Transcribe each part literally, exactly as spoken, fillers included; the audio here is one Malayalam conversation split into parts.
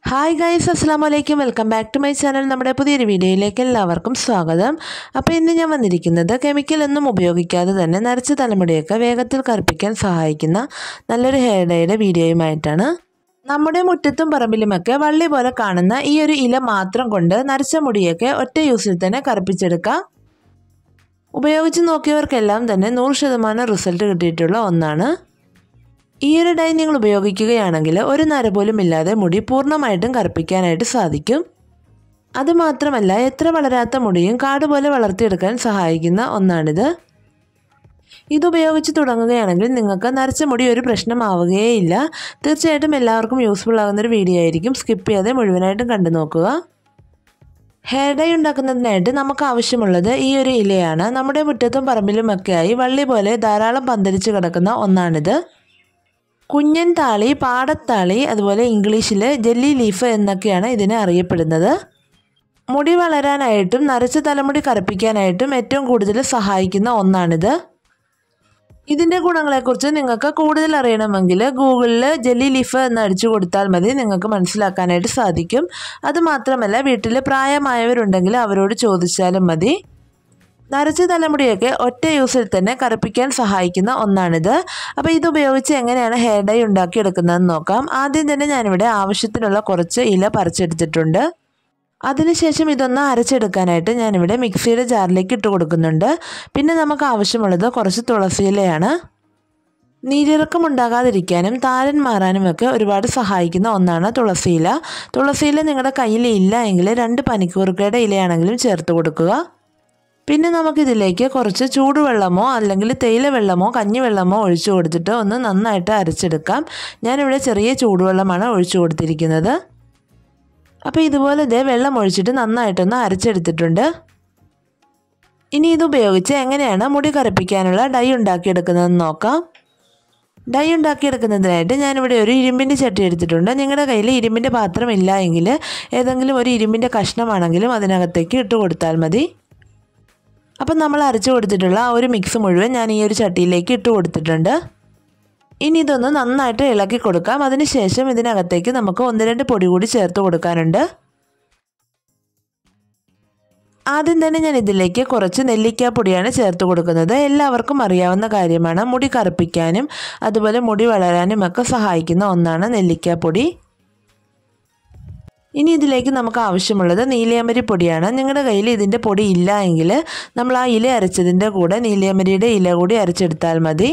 ഹായ് ഗൈസ്, അസ്സലാമു അലൈക്കും. Welcome back to my channel. നമ്മുടെ പുതിയൊരു വീഡിയോയിലേക്ക് എല്ലാവർക്കും സ്വാഗതം. അപ്പോൾ ഇന്ന് ഞാൻ വന്നിരിക്കുന്നത് കെമിക്കൽ ഒന്നും ഉപയോഗിക്കാതെ തന്നെ നരച്ച തലമുടിയൊക്കെ വേഗത്തിൽ കറുപ്പിക്കാൻ സഹായിക്കുന്ന നല്ലൊരു ഹെയർ ഡൈയുടെ വീഡിയോയുമായിട്ടാണ്. നമ്മുടെ മുറ്റത്തും പറമ്പിലുമൊക്കെ വള്ളി പോലെ കാണുന്ന ഈ ഒരു ഇല മാത്രം കൊണ്ട് നരച്ച മുടിയൊക്കെ ഒറ്റ യൂസിൽ തന്നെ കറുപ്പിച്ചെടുക്കാം. ഉപയോഗിച്ച് നോക്കിയവർക്കെല്ലാം തന്നെ നൂറ് ശതമാനം റിസൾട്ട് കിട്ടിയിട്ടുള്ള ഒന്നാണ്. ഈ ഒരു ഡൈ നിങ്ങൾ ഉപയോഗിക്കുകയാണെങ്കിൽ ഒരു നര പോലും ഇല്ലാതെ മുടി പൂർണ്ണമായിട്ടും കറുപ്പിക്കാനായിട്ട് സാധിക്കും. അതുമാത്രമല്ല, എത്ര വളരാത്ത മുടിയും കാട് പോലെ വളർത്തിയെടുക്കാൻ സഹായിക്കുന്ന ഒന്നാണിത്. ഇതുപയോഗിച്ച് തുടങ്ങുകയാണെങ്കിൽ നിങ്ങൾക്ക് നരച്ച മുടി ഒരു പ്രശ്നമാവുകയേയില്ല. തീർച്ചയായിട്ടും എല്ലാവർക്കും യൂസ്ഫുൾ ആകുന്നൊരു വീഡിയോ ആയിരിക്കും. സ്കിപ്പ് ചെയ്യാതെ മുഴുവനായിട്ടും കണ്ടു നോക്കുക. ഹെയർ ഡൈ ഉണ്ടാക്കുന്നതിനായിട്ട് നമുക്ക് ആവശ്യമുള്ളത് ഈ ഒരു ഇലയാണ്. നമ്മുടെ മുറ്റത്തും പറമ്പിലുമൊക്കെയായി വള്ളി പോലെ ധാരാളം പന്തലിച്ച് കിടക്കുന്ന ഒന്നാണിത്. കുഞ്ഞൻ താളി, പാടത്താളി, അതുപോലെ ഇംഗ്ലീഷിൽ ജെല്ലി ലീഫ് എന്നൊക്കെയാണ് ഇതിനെ അറിയപ്പെടുന്നത്. മുടി വളരാനായിട്ടും നരച്ച തലമുടി കറുപ്പിക്കാനായിട്ടും ഏറ്റവും കൂടുതൽ സഹായിക്കുന്ന ഒന്നാണിത്. ഇതിൻ്റെ ഗുണങ്ങളെക്കുറിച്ച് നിങ്ങൾക്ക് കൂടുതൽ അറിയണമെങ്കിൽ ഗൂഗിളിൽ ജെല്ലി ലീഫ് എന്ന് അടിച്ചു കൊടുത്താൽ മതി, നിങ്ങൾക്ക് മനസ്സിലാക്കാനായിട്ട് സാധിക്കും. അതുമാത്രമല്ല, വീട്ടിൽ പ്രായമായവരുണ്ടെങ്കിൽ അവരോട് ചോദിച്ചാലും മതി. നരച്ച തലമുടിയൊക്കെ ഒറ്റ യൂസിൽ തന്നെ കറുപ്പിക്കാൻ സഹായിക്കുന്ന ഒന്നാണിത്. അപ്പോൾ ഇതുപയോഗിച്ച് എങ്ങനെയാണ് ഹെയർ ഡൈ ഉണ്ടാക്കിയെടുക്കുന്നതെന്ന് നോക്കാം. ആദ്യം തന്നെ ഞാനിവിടെ ആവശ്യത്തിനുള്ള കുറച്ച് ഇല പറിച്ചെടുത്തിട്ടുണ്ട്. അതിനുശേഷം ഇതൊന്ന് അരച്ചെടുക്കാനായിട്ട് ഞാനിവിടെ മിക്സിയുടെ ജാറിലേക്ക് ഇട്ട് കൊടുക്കുന്നുണ്ട്. പിന്നെ നമുക്ക് ആവശ്യമുള്ളത് കുറച്ച് തുളസി ഇലയാണ്. നീരിറക്കം ഉണ്ടാകാതിരിക്കാനും താരൻ മാറാനുമൊക്കെ ഒരുപാട് സഹായിക്കുന്ന ഒന്നാണ് തുളസിയില. തുളസിയില നിങ്ങളുടെ കയ്യിൽ ഇല്ല എങ്കിൽ രണ്ട് പനിക്കൂർക്കയുടെ ഇലയാണെങ്കിലും ചേർത്ത് കൊടുക്കുക. പിന്നെ നമുക്കിതിലേക്ക് കുറച്ച് ചൂടുവെള്ളമോ അല്ലെങ്കിൽ തേയില വെള്ളമോ കഞ്ഞിവെള്ളമോ ഒഴിച്ചു കൊടുത്തിട്ട് ഒന്ന് നന്നായിട്ട് അരച്ചെടുക്കാം. ഞാനിവിടെ ചെറിയ ചൂടുവെള്ളമാണ് ഒഴിച്ചു കൊടുത്തിരിക്കുന്നത്. അപ്പോൾ ഇതുപോലെ ഇതേ വെള്ളം ഒഴിച്ചിട്ട് നന്നായിട്ടൊന്ന് അരച്ചെടുത്തിട്ടുണ്ട്. ഇനി ഇതുപയോഗിച്ച് എങ്ങനെയാണ് മുടി കറുപ്പിക്കാനുള്ള ഡൈ ഉണ്ടാക്കിയെടുക്കുന്നതെന്ന് നോക്കാം. ഡൈ ഉണ്ടാക്കിയെടുക്കുന്നതിനായിട്ട് ഞാനിവിടെ ഒരു ഇരുമ്പിൻ്റെ ചട്ടി എടുത്തിട്ടുണ്ട്. നിങ്ങളുടെ കയ്യിൽ ഇരുമ്പിൻ്റെ പാത്രം ഇല്ല എങ്കിൽ ഏതെങ്കിലും ഒരു ഇരുമ്പിൻ്റെ കഷ്ണമാണെങ്കിലും അതിനകത്തേക്ക് ഇട്ട് കൊടുത്താൽ മതി. അപ്പം നമ്മൾ അരച്ചു കൊടുത്തിട്ടുള്ള ആ ഒരു മിക്സ് മുഴുവൻ ഞാൻ ഈ ഒരു ചട്ടിയിലേക്ക് ഇട്ട് കൊടുത്തിട്ടുണ്ട്. ഇനി ഇതൊന്ന് നന്നായിട്ട് ഇളക്കി കൊടുക്കാം. അതിനുശേഷം ഇതിനകത്തേക്ക് നമുക്ക് ഒന്ന് രണ്ട് പൊടി കൂടി ചേർത്ത് കൊടുക്കാനുണ്ട്. ആദ്യം തന്നെ ഞാൻ ഇതിലേക്ക് കുറച്ച് നെല്ലിക്കാപ്പൊടിയാണ് ചേർത്ത് കൊടുക്കുന്നത്. എല്ലാവർക്കും അറിയാവുന്ന കാര്യമാണ്. മുടി കറുപ്പിക്കാനും അതുപോലെ മുടി വളരാനും ഒക്കെ സഹായിക്കുന്ന ഒന്നാണ് നെല്ലിക്കാപ്പൊടി. ഇനി ഇതിലേക്ക് നമുക്ക് ആവശ്യമുള്ളത് നീലയമരി പൊടിയാണ്. നിങ്ങളുടെ കയ്യിൽ ഇതിൻ്റെ പൊടി ഇല്ല എങ്കിൽ നമ്മൾ ആ ഇല അരച്ചതിൻ്റെ കൂടെ നീലയമരിയുടെ ഇല കൂടി അരച്ചെടുത്താൽ മതി.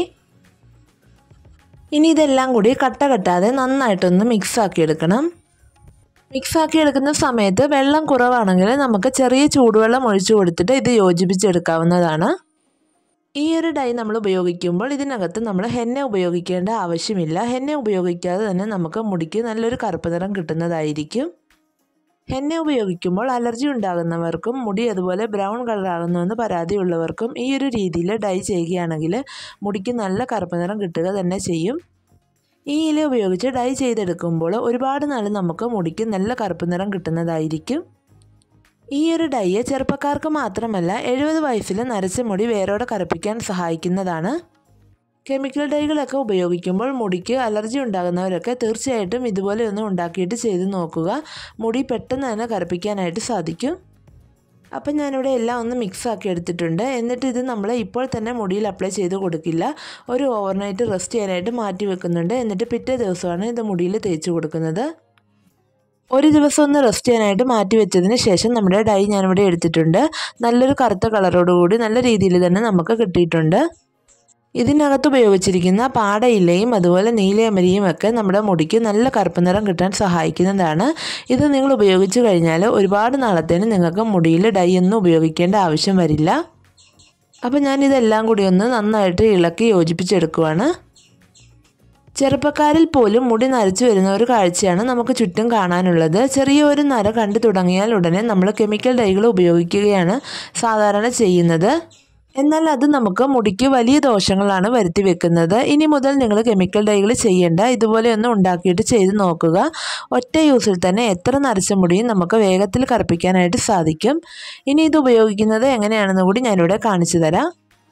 ഇനി ഇതെല്ലാം കൂടി കട്ട കെട്ടാതെ നന്നായിട്ടൊന്ന് മിക്സാക്കി എടുക്കണം. മിക്സാക്കി എടുക്കുന്ന സമയത്ത് വെള്ളം കുറവാണെങ്കിൽ നമുക്ക് ചെറിയ ചൂടുവെള്ളം ഒഴിച്ചു കൊടുത്തിട്ട് ഇത് യോജിപ്പിച്ചെടുക്കാവുന്നതാണ്. ഈ ഒരു ഡൈ നമ്മൾ ഉപയോഗിക്കുമ്പോൾ ഇതിനകത്ത് നമ്മൾ ഹെന്ന ഉപയോഗിക്കേണ്ട ആവശ്യമില്ല. ഹെന്ന ഉപയോഗിക്കാതെ തന്നെ നമുക്ക് മുടിക്ക് നല്ലൊരു കറുപ്പ് നിറം കിട്ടുന്നതായിരിക്കും. ഹെന്ന ഉപയോഗിക്കുമ്പോൾ അലർജി ഉണ്ടാകുന്നവർക്കും മുടി അതുപോലെ ബ്രൗൺ കളറാകുന്നുവെന്ന് പരാതിയുള്ളവർക്കും ഈ ഒരു രീതിയിൽ ഡൈ ചെയ്യുകയാണെങ്കിൽ മുടിക്ക് നല്ല കറുപ്പ് നിറം കിട്ടുക തന്നെ ചെയ്യും. ഈ ഇല ഉപയോഗിച്ച് ഡൈ ചെയ്തെടുക്കുമ്പോൾ ഒരുപാട് നാൾ നമുക്ക് മുടിക്ക് നല്ല കറുപ്പ് നിറം കിട്ടുന്നതായിരിക്കും. ഈ ഒരു ഡൈ ചെറുപ്പക്കാർക്ക് മാത്രമല്ല എഴുപത് വയസ്സിൽ നരച്ച മുടി വേരോടെ കറുപ്പിക്കാൻ സഹായിക്കുന്നതാണ്. കെമിക്കൽ ഡൈകളൊക്കെ ഉപയോഗിക്കുമ്പോൾ മുടിക്ക് അലർജി ഉണ്ടാകുന്നവരൊക്കെ തീർച്ചയായിട്ടും ഇതുപോലെ ഒന്ന് ഉണ്ടാക്കിയിട്ട് ചെയ്ത് നോക്കുക. മുടി പെട്ടെന്ന് തന്നെ കറുപ്പിക്കാനായിട്ട് സാധിക്കും. അപ്പം ഞാനിവിടെ എല്ലാം ഒന്ന് മിക്സ് ആക്കി എടുത്തിട്ടുണ്ട്. എന്നിട്ട് ഇത് നമ്മൾ ഇപ്പോൾ തന്നെ മുടിയിൽ അപ്ലൈ ചെയ്ത് കൊടുക്കില്ല. ഒരു ഓവർനൈറ്റ് റെസ്റ്റ് ചെയ്യാനായിട്ട് മാറ്റി വെക്കുന്നുണ്ട്. എന്നിട്ട് പിറ്റേ ദിവസമാണ് ഇത് മുടിയിൽ തേച്ച് കൊടുക്കുന്നത്. ഒരു ദിവസം ഒന്ന് റെസ്റ്റ് ചെയ്യാനായിട്ട് മാറ്റി വെച്ചതിന് ശേഷം നമ്മുടെ ഡൈ ഞാനിവിടെ എടുത്തിട്ടുണ്ട്. നല്ലൊരു കറുത്ത കളറോടുകൂടി നല്ല രീതിയിൽ തന്നെ നമുക്ക് കിട്ടിയിട്ടുണ്ട്. ഇതിനകത്ത് ഉപയോഗിച്ചിരിക്കുന്ന പാടയിലയും അതുപോലെ നീലയമരിയും ഒക്കെ നമ്മുടെ മുടിക്ക് നല്ല കറുപ്പ് നിറം കിട്ടാൻ സഹായിക്കുന്നതാണ്. ഇത് നിങ്ങൾ ഉപയോഗിച്ച് കഴിഞ്ഞാൽ ഒരുപാട് നാളത്തേന് നിങ്ങൾക്ക് മുടിയിൽ ഡൈ ഒന്നും ഉപയോഗിക്കേണ്ട ആവശ്യം വരില്ല. അപ്പോൾ ഞാനിതെല്ലാം കൂടി ഒന്ന് നന്നായിട്ട് ഇളക്കി യോജിപ്പിച്ചെടുക്കുവാണ്. ചെറുപ്പക്കാരിൽ പോലും മുടി നരച്ചു വരുന്ന ഒരു കാഴ്ചയാണ് നമുക്ക് ചുറ്റും കാണാനുള്ളത്. ചെറിയൊരു നര കണ്ടു തുടങ്ങിയാൽ ഉടനെ നമ്മൾ കെമിക്കൽ ഡൈകൾ ഉപയോഗിക്കുകയാണ് സാധാരണ ചെയ്യുന്നത്. എന്നാൽ അത് നമുക്ക് മുടിക്ക് വലിയ ദോഷങ്ങളാണ് വരുത്തി വെക്കുന്നത്. ഇനി മുതൽ നിങ്ങൾ കെമിക്കൽ ഡൈകൾ ചെയ്യേണ്ട, ഇതുപോലെ ഒന്ന് ഉണ്ടാക്കിയിട്ട് ചെയ്ത് നോക്കുക. ഒറ്റ യൂസിൽ തന്നെ എത്ര നരച്ച മുടിയും നമുക്ക് വേഗത്തിൽ കറുപ്പിക്കാനായിട്ട് സാധിക്കും. ഇനി ഇത് ഉപയോഗിക്കുന്നത് എങ്ങനെയാണെന്ന് കൂടി ഞാനിവിടെ കാണിച്ചു തരാം.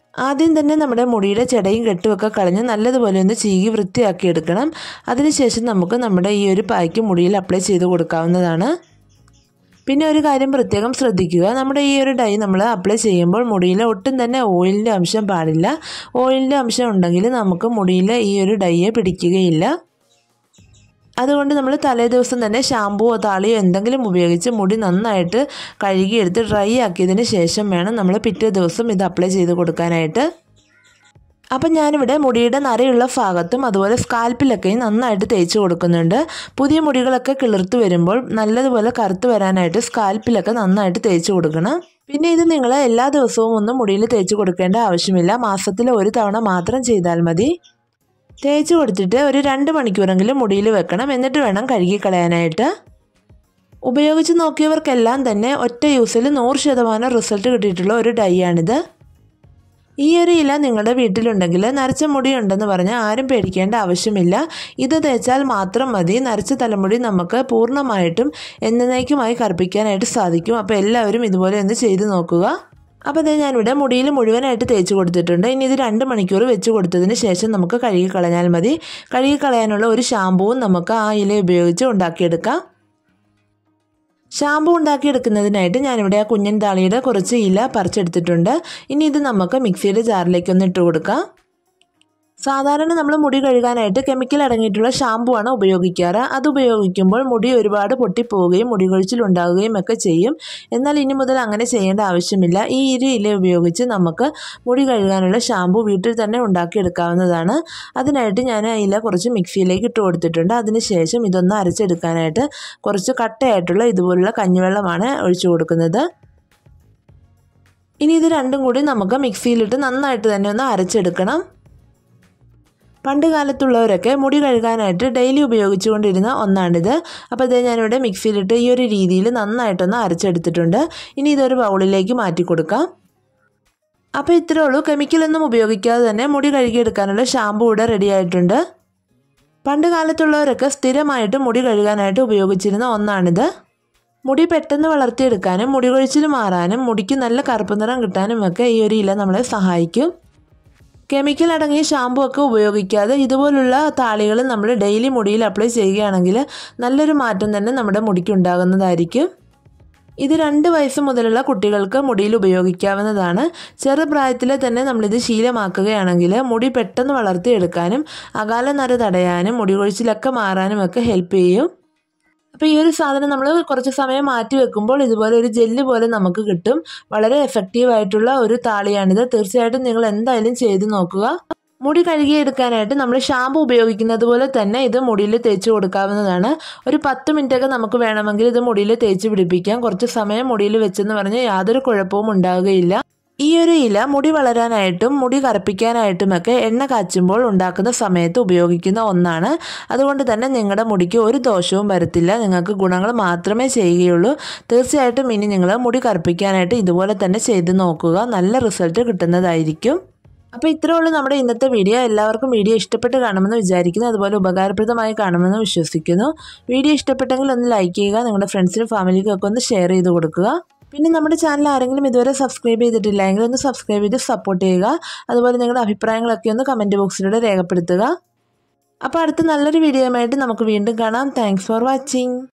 ആദ്യം തന്നെ നമ്മുടെ മുടിയുടെ ചെടയും കെട്ടുമൊക്കെ കളഞ്ഞ് നല്ലതുപോലെ ഒന്ന് ചീകി വൃത്തിയാക്കി എടുക്കണം. അതിനുശേഷം നമുക്ക് നമ്മുടെ ഈ ഒരു പായ്ക്ക് മുടിയിൽ അപ്ലൈ ചെയ്ത് കൊടുക്കാവുന്നതാണ്. പിന്നെ ഒരു കാര്യം പ്രത്യേകം ശ്രദ്ധിക്കുക, നമ്മുടെ ഈ ഒരു ഡൈ നമ്മൾ അപ്ലൈ ചെയ്യുമ്പോൾ മുടിയിൽ ഒട്ടും തന്നെ ഓയിലിൻ്റെ അംശം പാടില്ല. ഓയിലിൻ്റെ അംശം ഉണ്ടെങ്കിൽ നമുക്ക് മുടിയിൽ ഈ ഒരു ഡൈയെ പിടിക്കുകയില്ല. അതുകൊണ്ട് നമ്മൾ തലേ ദിവസം തന്നെ ഷാമ്പുവോ താളിയോ എന്തെങ്കിലും ഉപയോഗിച്ച് മുടി നന്നായിട്ട് കഴുകിയെടുത്ത് ഡ്രൈ ആക്കിയതിന് ശേഷം വേണം നമ്മൾ പിറ്റേ ദിവസം ഇത് അപ്ലൈ ചെയ്ത് കൊടുക്കാനായിട്ട്. അപ്പം ഞാനിവിടെ മുടിയുടെ നരയുള്ള ഭാഗത്തും അതുപോലെ സ്കാൽപ്പിലൊക്കെയും നന്നായിട്ട് തേച്ച് കൊടുക്കുന്നുണ്ട്. പുതിയ മുടികളൊക്കെ കിളിർത്ത് വരുമ്പോൾ നല്ലതുപോലെ കറുത്ത് വരാനായിട്ട് സ്കാൽപ്പിലൊക്കെ നന്നായിട്ട് തേച്ച് കൊടുക്കണം. പിന്നെ ഇത് നിങ്ങൾ എല്ലാ ദിവസവും ഒന്നും മുടിയിൽ തേച്ച് കൊടുക്കേണ്ട ആവശ്യമില്ല. മാസത്തിൽ ഒരു തവണ മാത്രം ചെയ്താൽ മതി. തേച്ച് കൊടുത്തിട്ട് ഒരു രണ്ട് മണിക്കൂറെങ്കിലും മുടിയിൽ വെക്കണം. എന്നിട്ട് വേണം കഴുകിക്കളയാനായിട്ട്. ഉപയോഗിച്ച് നോക്കിയവർക്കെല്ലാം തന്നെ ഒറ്റ യൂസിൽ നൂറ് ശതമാനം റിസൾട്ട് കിട്ടിയിട്ടുള്ള ഒരു ഡൈ ആണിത്. ഈ ഒരു ഇല നിങ്ങളുടെ വീട്ടിലുണ്ടെങ്കിൽ നരച്ച മുടി ഉണ്ടെന്ന് പറഞ്ഞാൽ ആരും പേടിക്കേണ്ട ആവശ്യമില്ല. ഇത് തേച്ചാൽ മാത്രം മതി. നരച്ച തലമുടി നമുക്ക് പൂർണ്ണമായിട്ടും എന്നേക്കുമായി കറുപ്പിക്കാനായിട്ട് സാധിക്കും. അപ്പോൾ എല്ലാവരും ഇതുപോലെ ഒന്ന് ചെയ്ത് നോക്കുക. അപ്പോൾ ഇത് ഞാനിവിടെ മുടിയിൽ മുഴുവനായിട്ട് തേച്ച് കൊടുത്തിട്ടുണ്ട്. ഇനി ഇത് രണ്ട് മണിക്കൂർ വെച്ച് കൊടുത്തതിന് ശേഷം നമുക്ക് കഴുകി കളഞ്ഞാൽ മതി. കഴുകി കളയാനുള്ള ഒരു ഷാമ്പുവും നമുക്ക് ആ ഇല ഉപയോഗിച്ച് ഉണ്ടാക്കിയെടുക്കാം. ഷാമ്പു ഉണ്ടാക്കിയെടുക്കുന്നതിനായിട്ട് ഞാനിവിടെ ആ കുഞ്ഞൻ താളിയുടെ കുറച്ച് ഇല പറിച്ചെടുത്തിട്ടുണ്ട്. ഇനി ഇത് നമുക്ക് മിക്സിയുടെ ജാറിലേക്ക് ഒന്ന് ഇട്ട് കൊടുക്കാം. സാധാരണ നമ്മൾ മുടി കഴുകാനായിട്ട് കെമിക്കൽ അടങ്ങിയിട്ടുള്ള ഷാമ്പു ആണ് ഉപയോഗിക്കാറ്. അത് ഉപയോഗിക്കുമ്പോൾ മുടി ഒരുപാട് പൊട്ടിപ്പോവുകയും മുടി കൊഴിച്ചിലുണ്ടാവുകയും ഒക്കെ ചെയ്യും. എന്നാൽ ഇനി മുതൽ അങ്ങനെ ചെയ്യേണ്ട ആവശ്യമില്ല. ഈ ഇരു ഇല ഉപയോഗിച്ച് നമുക്ക് മുടി കഴുകാനുള്ള ഷാമ്പു വീട്ടിൽ തന്നെ ഉണ്ടാക്കിയെടുക്കാവുന്നതാണ്. അതിനായിട്ട് ഞാൻ ആ ഇല കുറച്ച് മിക്സിയിലേക്ക് ഇട്ട് കൊടുത്തിട്ടുണ്ട്. അതിനുശേഷം ഇതൊന്ന് അരച്ചെടുക്കാനായിട്ട് കുറച്ച് കട്ടയായിട്ടുള്ള ഇതുപോലുള്ള കഞ്ഞിവെള്ളമാണ് ഒഴിച്ചു കൊടുക്കുന്നത്. ഇനി ഇത് രണ്ടും കൂടി നമുക്ക് മിക്സിയിലിട്ട് നന്നായിട്ട് തന്നെ ഒന്ന് അരച്ചെടുക്കണം. പണ്ട് കാലത്തുള്ളവരൊക്കെ മുടി കഴുകാനായിട്ട് ഡെയിലി ഉപയോഗിച്ചുകൊണ്ടിരുന്ന ഒന്നാണിത്. അപ്പോൾ ഇത് ഞാനിവിടെ മിക്സിയിലിട്ട് ഈ ഒരു രീതിയിൽ നന്നായിട്ടൊന്ന് അരച്ചെടുത്തിട്ടുണ്ട്. ഇനി ഇതൊരു ബൗളിലേക്ക് മാറ്റി കൊടുക്കാം. അപ്പോൾ ഇത്രയേ ഉള്ളൂ. കെമിക്കലൊന്നും ഉപയോഗിക്കാതെ തന്നെ മുടി കഴുകിയെടുക്കാനുള്ള ഷാമ്പു ഇവിടെ റെഡി ആയിട്ടുണ്ട്. പണ്ട് കാലത്തുള്ളവരൊക്കെ സ്ഥിരമായിട്ട് മുടി കഴുകാനായിട്ട് ഉപയോഗിച്ചിരുന്ന ഒന്നാണിത്. മുടി പെട്ടെന്ന് വളർത്തിയെടുക്കാനും മുടി കൊഴിച്ചിൽ മാറാനും മുടിക്ക് നല്ല കറുപ്പ് നിറം കിട്ടാനും ഒക്കെ ഈ ഒരു ഇല നമ്മളെ സഹായിക്കും. കെമിക്കൽ അടങ്ങിയ ഷാമ്പു ഒക്കെ ഉപയോഗിക്കാതെ ഇതുപോലുള്ള താളികൾ നമ്മൾ ഡെയിലി മുടിയിൽ അപ്ലൈ ചെയ്യുകയാണെങ്കിൽ നല്ലൊരു മാറ്റം തന്നെ നമ്മുടെ മുടിക്ക് ഉണ്ടാകുന്നതായിരിക്കും. ഇത് രണ്ട് വയസ്സ് മുതലുള്ള കുട്ടികൾക്ക് മുടിയിൽ ഉപയോഗിക്കാവുന്നതാണ്. ചെറുപ്രായത്തിൽ തന്നെ നമ്മളിത് ശീലമാക്കുകയാണെങ്കിൽ മുടി പെട്ടെന്ന് വളർത്തിയെടുക്കാനും അകാല നര തടയാനും മുടി കൊഴിച്ചിലൊക്കെ മാറാനും ഒക്കെ ഹെൽപ്പ് ചെയ്യും. അപ്പോൾ ഈ ഒരു സാധനം നമ്മൾ കുറച്ച് സമയം മാറ്റി വെക്കുമ്പോൾ ഇതുപോലെ ഒരു ജെല്ല് പോലെ നമുക്ക് കിട്ടും. വളരെ എഫക്റ്റീവായിട്ടുള്ള ഒരു താളിയാണിത്. തീർച്ചയായിട്ടും നിങ്ങൾ എന്തായാലും ചെയ്ത് നോക്കുക. മുടി കഴുകിയെടുക്കാനായിട്ട് നമ്മൾ ഷാമ്പു ഉപയോഗിക്കുന്നത് പോലെ തന്നെ ഇത് മുടിയിൽ തേച്ച് കൊടുക്കാവുന്നതാണ്. ഒരു പത്ത് മിനിറ്റൊക്കെ നമുക്ക് വേണമെങ്കിൽ ഇത് മുടിയിൽ തേച്ച് പിടിപ്പിക്കാം. കുറച്ച് സമയം മുടിയിൽ വെച്ചെന്ന് പറഞ്ഞാൽ യാതൊരു കുഴപ്പവും ഉണ്ടാവുകയില്ല. ഈ ഒരു ഇല മുടി വളരാനായിട്ടും മുടി കറുപ്പിക്കാനായിട്ടുമൊക്കെ എണ്ണ കാച്ചുമ്പോൾ ഉണ്ടാക്കുന്ന സമയത്ത് ഉപയോഗിക്കുന്ന ഒന്നാണ്. അതുകൊണ്ട് തന്നെ നിങ്ങളുടെ മുടിക്ക് ഒരു ദോഷവും വരത്തില്ല. നിങ്ങൾക്ക് ഗുണങ്ങൾ മാത്രമേ ചെയ്യുകയുള്ളൂ. തീർച്ചയായിട്ടും ഇനി നിങ്ങൾ മുടി കറുപ്പിക്കാനായിട്ട് ഇതുപോലെ തന്നെ ചെയ്ത് നോക്കുക. നല്ല റിസൾട്ട് കിട്ടുന്നതായിരിക്കും. അപ്പോൾ ഇത്രയേ ഉള്ളൂ നമ്മുടെ ഇന്നത്തെ വീഡിയോ. എല്ലാവർക്കും വീഡിയോ ഇഷ്ടപ്പെട്ട് കാണുമെന്ന് വിചാരിക്കുന്നു. അതുപോലെ ഉപകാരപ്രദമായി കാണുമെന്ന് വിശ്വസിക്കുന്നു. വീഡിയോ ഇഷ്ടപ്പെട്ടെങ്കിൽ ഒന്ന് ലൈക്ക് ചെയ്യുക. നിങ്ങളുടെ ഫ്രണ്ട്സിനും ഫാമിലിക്കും ഒക്കെ ഒന്ന് ഷെയർ ചെയ്ത് കൊടുക്കുക. പിന്നെ നമ്മുടെ ചാനൽ ആരെങ്കിലും ഇതുവരെ സബ്സ്ക്രൈബ് ചെയ്തിട്ടില്ല എങ്കിൽ ഒന്ന് സബ്സ്ക്രൈബ് ചെയ്ത് സപ്പോർട്ട് ചെയ്യുക. അതുപോലെ നിങ്ങളുടെ അഭിപ്രായങ്ങളൊക്കെ ഒന്ന് കമൻറ്റ് ബോക്സിലൂടെ രേഖപ്പെടുത്തുക. അപ്പോൾ അടുത്ത നല്ലൊരു വീഡിയോയുമായിട്ട് നമുക്ക് വീണ്ടും കാണാം. Thanks for watching.